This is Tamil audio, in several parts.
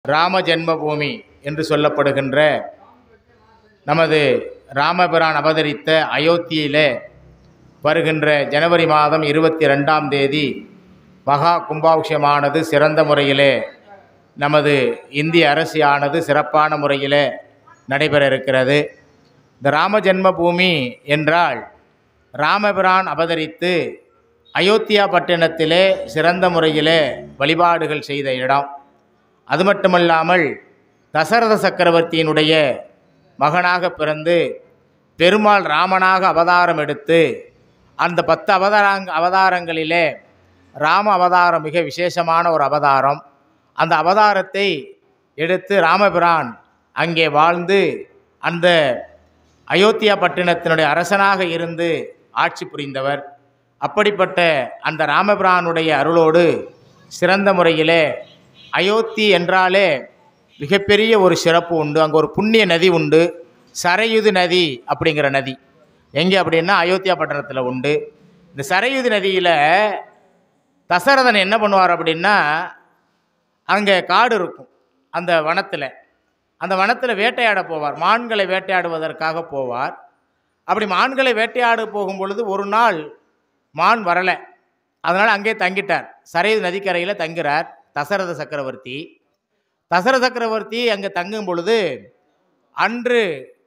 ராம ஜென்மபூமி என்று சொல்லப்படுகின்ற நமது ராமபிரான் அவதரித்த அயோத்தியிலே வருகின்ற ஜனவரி மாதம் 22ஆம் தேதி மகா கும்பாபிஷேகமானது சிறந்த முறையிலே நமது இந்திய அரசியானது சிறப்பான முறையிலே நடைபெற இருக்கிறது. இந்த ராம ஜென்மபூமி என்றால் ராமபிரான் அவதரித்து அயோத்தியா பட்டணத்திலே சிறந்த முறையிலே வழிபாடுகள் செய்த இடம். அது மட்டுமல்லாமல் தசரத சக்கரவர்த்தியினுடைய மகனாக பிறந்து பெருமாள் ராமனாக அவதாரம் எடுத்து அந்த 10 அவதாரங்களிலே ராம அவதாரம் மிக விசேஷமான ஒரு அவதாரம். அந்த அவதாரத்தை எடுத்து ராமபிரான் அங்கே வாழ்ந்து அந்த அயோத்தியா பட்டினத்தினுடைய அரசனாக இருந்து ஆட்சி புரிந்தவர். அப்படிப்பட்ட அந்த ராமபிரானுடைய அருளோடு சிறந்த முறையிலே அயோத்தி என்றாலே மிகப்பெரிய ஒரு சிறப்பு உண்டு. அங்கே ஒரு புண்ணிய நதி உண்டு, சரையுது நதி அப்படிங்கிற நதி. எங்கே அப்படின்னா அயோத்தியா பட்டணத்தில் உண்டு. இந்த சரையுது நதியில் தசரதன் என்ன பண்ணுவார் அப்படின்னா, அங்கே காடு இருக்கும், அந்த வனத்தில் வேட்டையாட போவார். மான்களை வேட்டையாடுவதற்காக போவார். அப்படி மான்களை வேட்டையாட போகும் பொழுது ஒரு நாள் மான் வரலை. அதனால் அங்கே தங்கிட்டார். சரையுது நதிக்கரையில் தங்குறார் தசரத சக்கரவர்த்தி. தசரத சக்கரவர்த்தி அங்கே தங்கும் பொழுது அன்று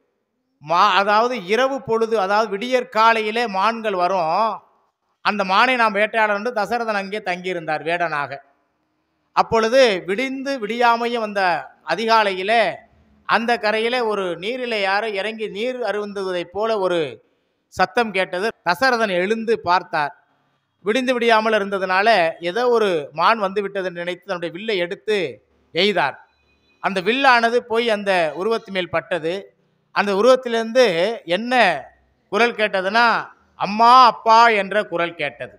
அதாவது இரவு பொழுது, அதாவது விடியற்காலையிலே மான்கள் வரும். அந்த மானை நாம் வேட்டையாடணும். தசரதன் அங்கே தங்கியிருந்தார் வேடனாக. அப்பொழுது விடியாமையும் அந்த அதிகாலையில் அந்த கரையில் ஒரு நீரில் யாரோ இறங்கி நீர் அருந்துவதைப் போல ஒரு சத்தம் கேட்டது. தசரதன் எழுந்து பார்த்தார். விடியாமல் இருந்ததுனால ஏதோ ஒரு மான் வந்து விட்டது நினைத்து தன்னுடைய வில்லை எடுத்து எய்தார். அந்த வில்லானது போய் அந்த உருவத்து மேல் பட்டது. அந்த உருவத்திலிருந்து என்ன குரல் கேட்டதுன்னா, அம்மா அப்பா என்ற குரல் கேட்டது.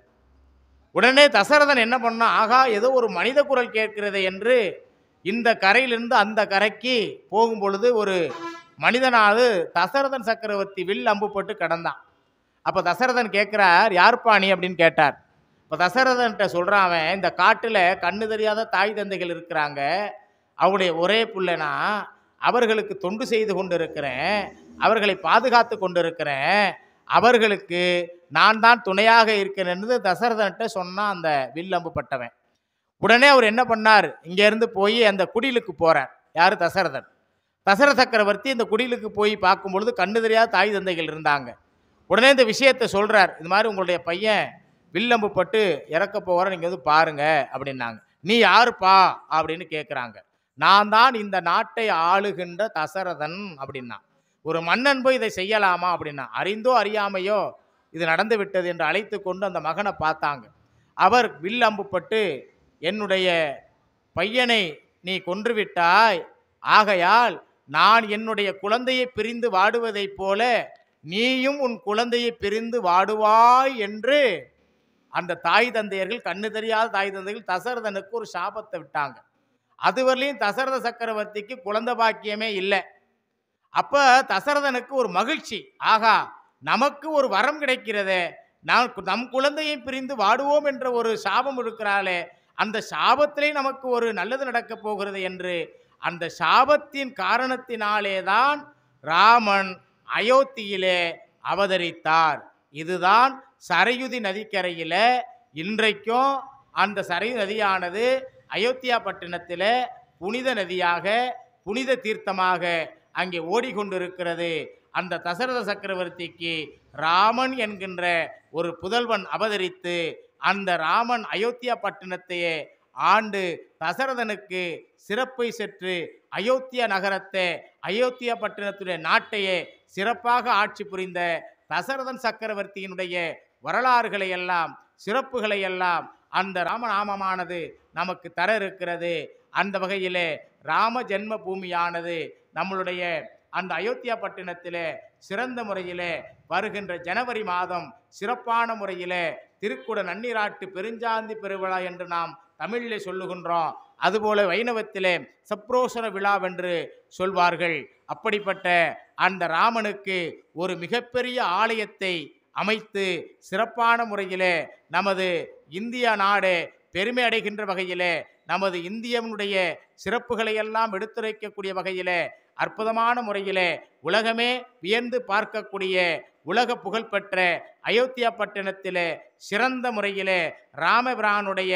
உடனே தசரதன் என்ன பண்ணா, ஆகா ஏதோ ஒரு மனித குரல் கேட்கிறது என்று இந்த கரையிலிருந்து அந்த கரைக்கு போகும் பொழுது ஒரு மனிதனாவது தசரதன் சக்கரவர்த்தி வில் அம்பு போட்டு கடந்தான். அப்போ தசரதன் கேட்குறார், யார்ப்பா நீ அப்படின்னு கேட்டார். இப்போ தசரதன்கிட்ட சொல்கிறான், அவன் இந்த காட்டில் கண்ணு தெரியாத தாய் தந்தைகள் இருக்கிறாங்க, அவருடைய ஒரே பிள்ளைனா, அவர்களுக்கு தொண்டு செய்து கொண்டு இருக்கிறேன், அவர்களை பாதுகாத்து கொண்டு இருக்கிறேன், அவர்களுக்கு நான் தான் துணையாக இருக்கிறேன்னு தசரதன்கிட்ட சொன்னான் அந்த வில்லம்பு பட்டவன். உடனே அவர் என்ன பண்ணார், இங்கேருந்து போய் அந்த குடிலுக்கு போகிறார். யார்? தசரதன். தசரத சக்கரவர்த்தி இந்த குடிலுக்கு போய் பார்க்கும்பொழுது கண்ணு தெரியாத தாய் தந்தைகள் இருந்தாங்க. உடனே இந்த விஷயத்தை சொல்கிறார், இது மாதிரி உங்களுடைய பையன் வில்லம்பு பட்டு இறக்க போகிற, நீங்கள் வந்து பாருங்க அப்படின்னாங்க. நீ யாருப்பா அப்படின்னு கேட்குறாங்க. நான் தான் இந்த நாட்டை ஆளுகின்ற தசரதன் அப்படின்னா. ஒரு மன்னன் போய் இதை செய்யலாமா அப்படின்னா, அறிந்தோ அறியாமையோ இது நடந்து விட்டது என்று அழைத்து கொண்டு அந்த மகனை பார்த்தாங்க. அவர் வில்லம்பு பட்டு, என்னுடைய பையனை நீ கொன்றுவிட்டாய், ஆகையால் நான் என்னுடைய குழந்தையை பிரிந்து வாடுவதைப் போல நீயும் உன் குழந்தையை பிரிந்து வாடுவாய் என்று அந்த தாய் தந்தையர்கள், கண்ணு தெரியாத தாய் தந்தைகள் தசரதனுக்கு ஒரு சாபத்தை விட்டாங்க. அதுவரையிலையும் தசரத சக்கரவர்த்திக்கு குழந்தை பாக்கியமே இல்லை. அப்போ தசரதனுக்கு ஒரு மகிழ்ச்சி, ஆகா நமக்கு ஒரு வரம் கிடைக்கிறதே, நம் குழந்தையை பிரிந்து வாடுவோம் என்ற ஒரு சாபம் இருக்கிறாளே, அந்த சாபத்திலே நமக்கு ஒரு நல்லது நடக்கப் போகிறது என்று அந்த சாபத்தின் காரணத்தினாலே தான் ராமன் அயோத்தியிலே அவதரித்தார். இதுதான் சரையுதி நதிக்கரையில் இன்றைக்கும் அந்த சரையு நதியானது அயோத்தியா பட்டினத்தில் புனித நதியாக, புனித தீர்த்தமாக அங்கே ஓடிக்கொண்டிருக்கிறது. அந்த தசரத சக்கரவர்த்திக்கு ராமன் என்கின்ற ஒரு புதல்வன் அவதரித்து அந்த ராமன் அயோத்தியா பட்டினத்தையே ஆண்டு தசரதனுக்கு சிறப்பை செற்று அயோத்தியா நகரத்தை, அயோத்தியா பட்டினத்துடைய நாட்டையே சிறப்பாக ஆட்சி புரிந்த தசரதன் சக்கரவர்த்தியினுடைய வரலாறுகளை எல்லாம், சிறப்புகளை எல்லாம் அந்த ராமநாமமானது நமக்கு தர இருக்கிறது. அந்த வகையிலே ராம ஜென்ம பூமியானது நம்மளுடைய அந்த அயோத்தியா பட்டினத்திலே சிறந்த முறையிலே வருகின்ற ஜனவரி மாதம் சிறப்பான முறையிலே திருக்குட நன்னீராட்டு பெருஞ்சாந்தி பெருவிழா என்று நாம் தமிழிலே சொல்லுகின்றோம். அதுபோல வைணவத்திலே சப்ரோசன விழாவென்று சொல்வார்கள். அப்படிப்பட்ட அந்த ராமனுக்கு ஒரு மிகப்பெரிய ஆலயத்தை அமைத்து சிறப்பான முறையிலே நமது இந்தியா நாடு பெருமை அடைகின்ற வகையிலே, நமது இந்தியனுடைய சிறப்புகளை எல்லாம் எடுத்துரைக்கக்கூடிய வகையிலே, அற்புதமான முறையிலே உலகமே வியந்து பார்க்கக்கூடிய உலக புகழ்பெற்ற அயோத்தியா பட்டணத்திலே சிறந்த முறையிலே ராமபிரானுடைய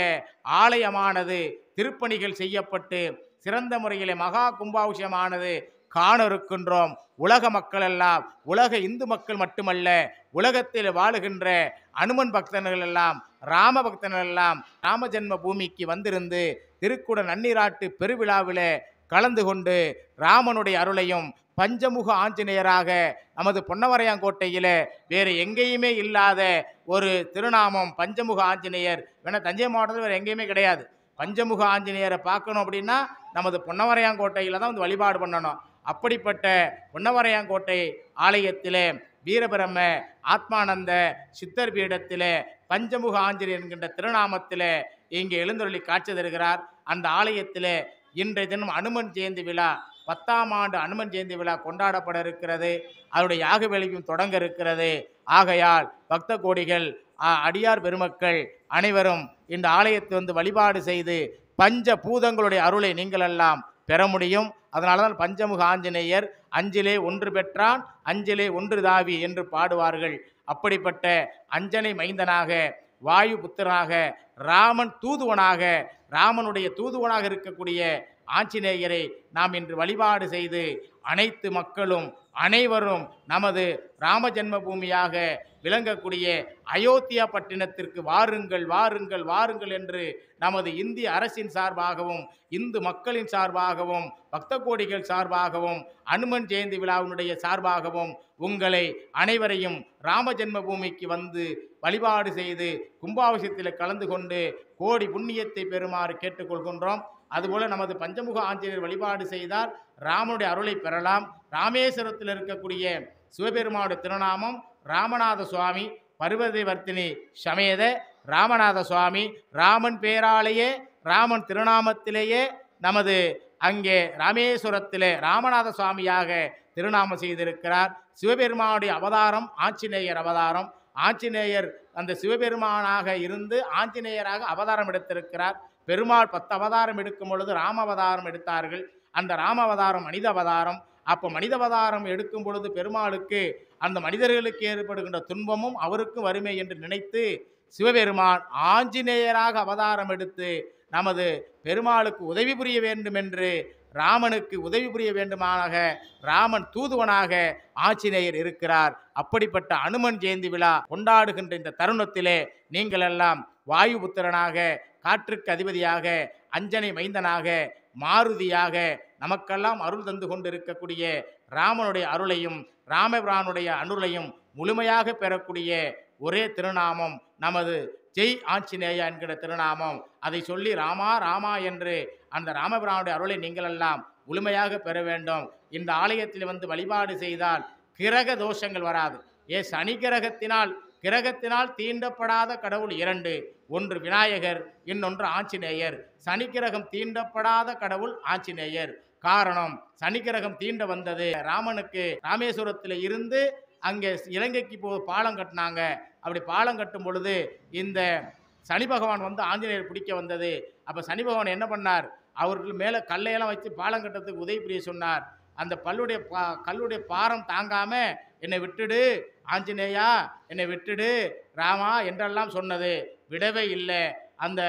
ஆலயமானது திருப்பணிகள் செய்யப்பட்டு சிறந்த முறையிலே மகா கும்பாபிஷேகமானது காண இருக்கின்றோம். உலக மக்கள் எல்லாம், உலக இந்து மக்கள் மட்டுமல்ல, உலகத்தில் வாழுகின்ற அனுமன் பக்தர்கள் எல்லாம், ராம பக்தர்கள் எல்லாம் ராம ஜென்ம பூமிக்கு வந்திருந்து திருக்குட நன்னீராட்டு பெருவிழாவிலே கலந்து கொண்டு ராமனுடைய அருளையும் பஞ்சமுக ஆஞ்சநேயராக நமது பொன்னவரையாங்கோட்டையில் வேறு எங்கேயுமே இல்லாத ஒரு திருநாமம் பஞ்சமுக ஆஞ்சநேயர். வேணா தஞ்சை மாவட்டத்தில் வேறு எங்கேயுமே கிடையாது. பஞ்சமுக ஆஞ்சநேயரை பார்க்கணும் அப்படின்னா நமது பொன்னவரையாங்கோட்டையில் தான் வந்து வழிபாடு பண்ணணும். அப்படிப்பட்ட பொன்னவரையாங்கோட்டை ஆலயத்திலே வீரபிரம்ம ஆத்மானந்த சித்தர் பீடத்திலே பஞ்சமுக ஆஞ்சநேயர் என்கின்ற திருநாமத்திலே இங்கே எழுந்தருளி காட்சி தருகிறார். அந்த ஆலயத்திலே இன்றைய தினம் அனுமன் ஜெயந்தி விழா, 10ஆம் ஆண்டு அனுமன் ஜெயந்தி விழா கொண்டாடப்பட இருக்கிறது. அதனுடைய யாக வேலையும் தொடங்க இருக்கிறது. ஆகையால் பக்த கோடிகள், அடியார் பெருமக்கள் அனைவரும் இந்த ஆலயத்தை வந்து வழிபாடு செய்து பஞ்ச பூதங்களுடைய அருளை நீங்கள் எல்லாம் பெற முடியும். அதனால தான் பஞ்சமுக ஆஞ்சநேயர் அஞ்சிலே ஒன்று பெற்றான், அஞ்சிலே ஒன்று தாவி என்று பாடுவார்கள். அப்படிப்பட்ட அஞ்சனை மைந்தனாக, வாயு புத்திரனாக, ராமன் தூதுவனாக, ராமனுடைய தூதுவனாக இருக்கக்கூடிய ஆஞ்சநேயரை நாம் இன்று வழிபாடு செய்து அனைத்து மக்களும் அனைவரும் நமது ராம ஜென்மபூமியாக விளங்கக்கூடிய அயோத்தியா பட்டினத்திற்கு வாருங்கள் வாருங்கள் வாருங்கள் என்று நமது இந்திய அரசின் சார்பாகவும் இந்து மக்களின் சார்பாகவும் பக்த கோடிகள் சார்பாகவும் அனுமன் ஜெயந்தி விழாவினுடைய சார்பாகவும் உங்களை அனைவரையும் ராம ஜென்மபூமிக்கு வந்து வழிபாடு செய்து கும்பாபிஷேகத்தில் கலந்து கொண்டு கோடி புண்ணியத்தை பெறுமாறு கேட்டுக்கொள்கின்றோம். அதுபோல நமது பஞ்சமுக ஆஞ்சநேயர் வழிபாடு செய்தால் ராமனுடைய அருளை பெறலாம். ராமேஸ்வரத்தில் இருக்கக்கூடிய சிவபெருமானுடைய திருநாமம் ராமநாத சுவாமி, பர்வதவர்த்தினி சமேத ராமநாத சுவாமி. ராமன் பேராலேயே, ராமன் திருநாமத்திலேயே நமது அங்கே ராமேஸ்வரத்திலே ராமநாத சுவாமியாக திருநாமம் செய்திருக்கிறார். சிவபெருமானுடைய அவதாரம் ஆஞ்சநேயர் அவதாரம். ஆஞ்சநேயர் அந்த சிவபெருமானாக இருந்து ஆஞ்சநேயராக அவதாரம் எடுத்திருக்கிறார். பெருமாள் 10 அவதாரம் எடுக்கும் பொழுது ராம அவதாரம் எடுத்தார்கள். அந்த ராம அவதாரம் மனித அவதாரம். அப்போ மனித அவதாரம் எடுக்கும் பொழுது பெருமாளுக்கு அந்த மனிதர்களுக்கு ஏற்படுகின்ற துன்பமும் அவருக்கும் வறுமை என்று நினைத்து சிவபெருமான் ஆஞ்சநேயராக அவதாரம் எடுத்து நமது பெருமாளுக்கு உதவி புரிய வேண்டும் என்று, ராமனுக்கு உதவி புரிய வேண்டுமாக ராமன் தூதுவனாக ஆஞ்சநேயர் இருக்கிறார். அப்படிப்பட்ட அனுமன் ஜெயந்தி விழா கொண்டாடுகின்ற இந்த தருணத்திலே நீங்கள் எல்லாம் வாயு புத்திரனாக, காற்றுக்கு அதிபதியாக, அஞ்சனை மைந்தனாக, மாருதியாக நமக்கெல்லாம் அருள் தந்து கொண்டிருக்கக்கூடிய ராமனுடைய அருளையும் ராமபிரானுடைய அருளையும் முழுமையாக பெறக்கூடிய ஒரே திருநாமம் நமது ஜெய் ஆஞ்சநேயா என்கிற திருநாமம். அதை சொல்லி ராமா ராமா என்று அந்த ராமபிரானுடைய அருளை நீங்கள் எல்லாம் முழுமையாக பெற வேண்டும். இந்த ஆலயத்தில் வந்து வழிபாடு செய்தால் கிரக தோஷங்கள் வராது. சனி கிரகத்தினால் தீண்டப்படாத கடவுள் 2, ஒன்று விநாயகர், இன்னொன்று ஆஞ்சநேயர். சனி கிரகம் தீண்டப்படாத கடவுள் ஆஞ்சநேயர். காரணம், சனி கிரகம் தீண்ட வந்தது ராமனுக்கு ராமேஸ்வரத்தில் இருந்து அங்கே இலங்கைக்கு பாலம் கட்டினாங்க. அப்படி பாலம் கட்டும் பொழுது இந்த சனி பகவான் வந்து ஆஞ்சநேயர் பிடிக்க வந்தது. அப்போ சனி பகவான் என்ன பண்ணார், அவர்கள் மேலே கல்லையெல்லாம் வச்சு பாலம் கட்டுறதுக்கு உதவி புரிய சொன்னார். அந்த கல்லுடைய பாரம் தாங்காம என்னை விட்டுடு ஆஞ்சநேயா, என்னை விட்டுடு ராமா என்றெல்லாம் சொன்னது. விடவே இல்லை. அந்த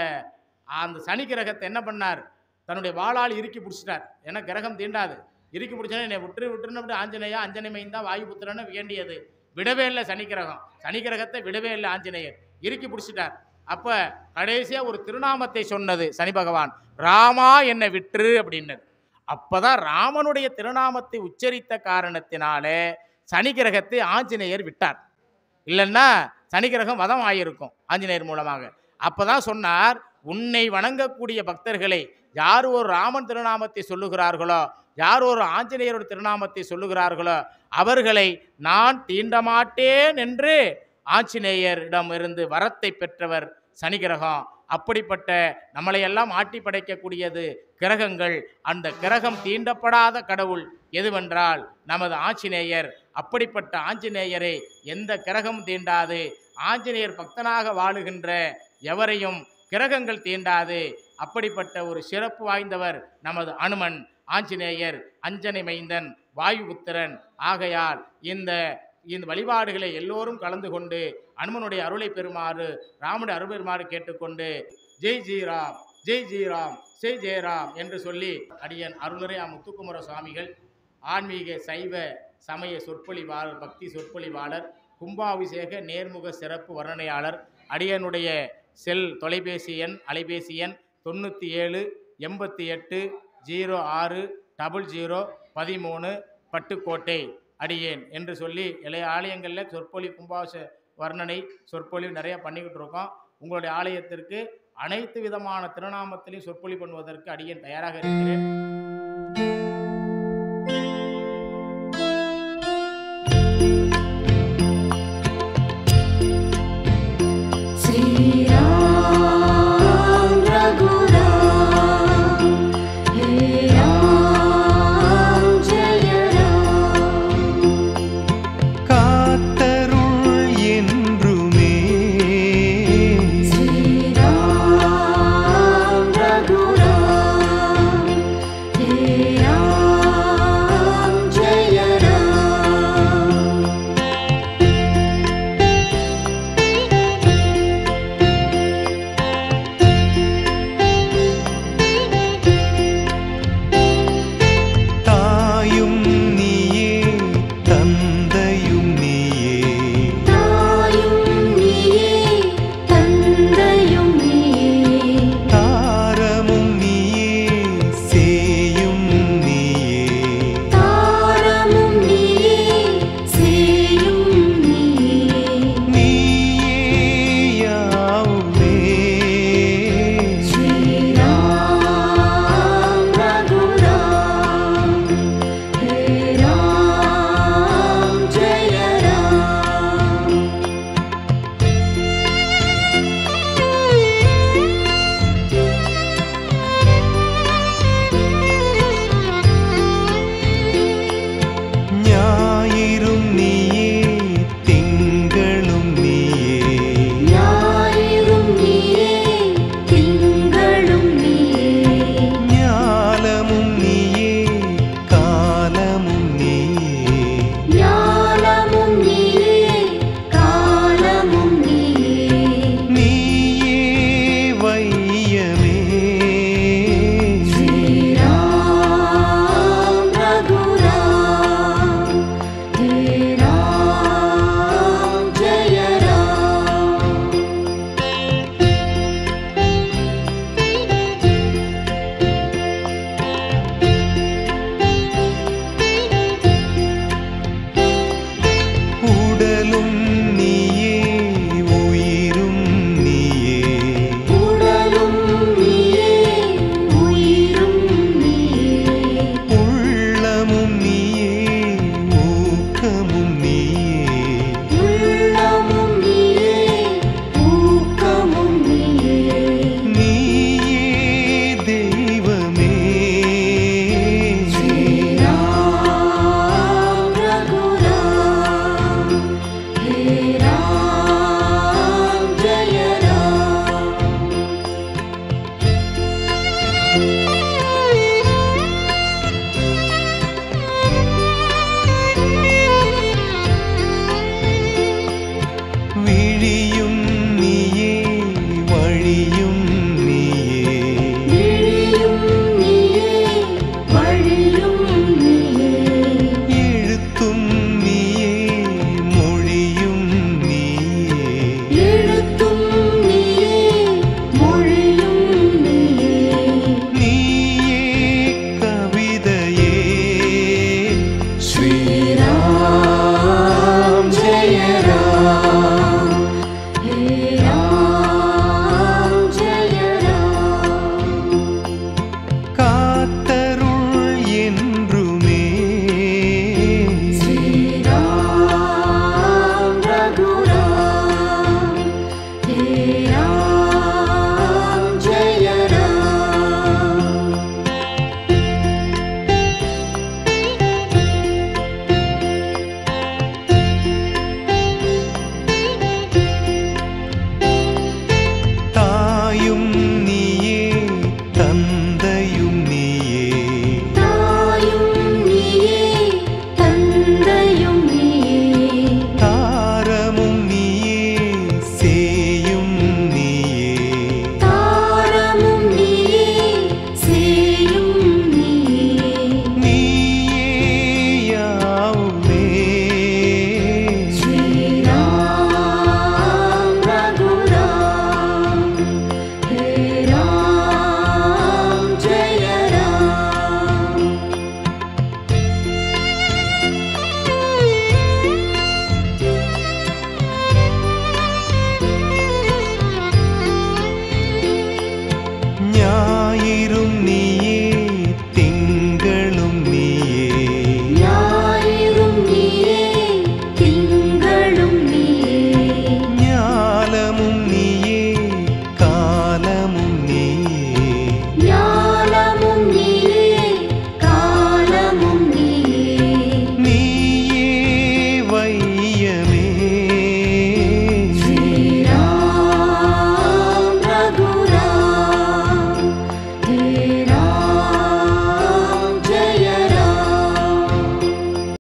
சனி கிரகத்தை என்ன பண்ணார், தன்னுடைய வாளால் இறுக்கி பிடிச்சிட்டார். ஏன்னா கிரகம் தீண்டாது. இறுக்கி பிடிச்சா என்னை விட்டுருன்னு அப்படி ஆஞ்சநேயா, அஞ்சனை மைந்தா, வாயு புத்திரன்னு வேண்டியது. விடவே இல்லை சனி கிரகத்தை விடவே இல்லை ஆஞ்சநேயர், இறுக்கி பிடிச்சிட்டார். அப்போ கடைசியாக ஒரு திருநாமத்தை சொன்னது சனி பகவான், ராமா என்னை விட்டுரு அப்படின்னது. அப்போதான் ராமனுடைய திருநாமத்தை உச்சரித்த காரணத்தினாலே சனி கிரகத்தை ஆஞ்சநேயர் விட்டார். இல்லைன்னா சனி கிரகம் வதம் ஆகியிருக்கும் ஆஞ்சநேயர் மூலமாக. அப்போ தான் சொன்னார், உன்னை வணங்கக்கூடிய பக்தர்களை யார் ஒரு ராமன் திருநாமத்தை சொல்லுகிறார்களோ, யார் ஒரு ஆஞ்சநேயரோட திருநாமத்தை சொல்லுகிறார்களோ அவர்களை நான் தீண்டமாட்டேன் என்று ஆஞ்சநேயரிடம் இருந்து வரத்தை பெற்றவர் சனி கிரகம். அப்படிப்பட்ட நம்மளையெல்லாம் ஆட்டி படைக்கக்கூடியது கிரகங்கள். அந்த கிரகம் தீண்டப்படாத கடவுள் எதுவென்றால் நமது ஆஞ்சநேயர். அப்படிப்பட்ட ஆஞ்சநேயரை எந்த கிரகம் தீண்டாது. ஆஞ்சநேயர் பக்தனாக வாழுகின்ற எவரையும் கிரகங்கள் தீண்டாது. அப்படிப்பட்ட ஒரு சிறப்பு வாய்ந்தவர் நமது அனுமன் ஆஞ்சநேயர், அஞ்சனை மைந்தன், வாயுபுத்திரன். ஆகையால் இந்த வழிபாடுகளை எல்லோரும் கலந்து கொண்டு அனுமனுடைய அருளை பெறுமாறு, ராமனுடைய அருள் பெறுமாறு கேட்டுக்கொண்டு ஜெய் ஜெயராம், ஜெய் ஜெயராம், ஜெய் ஜெயராம் என்று சொல்லி அடியன் அருள்நிறை முத்துக்குமர சுவாமிகள் ஆன்மீக சைவ சமய சொற்பொழிவாளர், பக்தி சொற்பொழிவாளர், கும்பாபிஷேக நேர்முக சிறப்பு வர்ணனையாளர். அடியனுடைய செல் தொலைபேசி எண், அலைபேசி எண் 97 88 06 00 13 பட்டுக்கோட்டை அடியேன் என்று சொல்லி எல்லா ஆலயங்களில் சொற்பொழி கும்பாபிஷேக வர்ணனை சொற்பொழிவு நிறையா பண்ணிக்கிட்டு இருக்கோம். உங்களுடைய ஆலயத்திற்கு அனைத்து விதமான திருநாமத்திலையும் சொற்பொழிவு பண்ணுவதற்கு அடியேன் தயாராக இருக்கிறேன். ராம்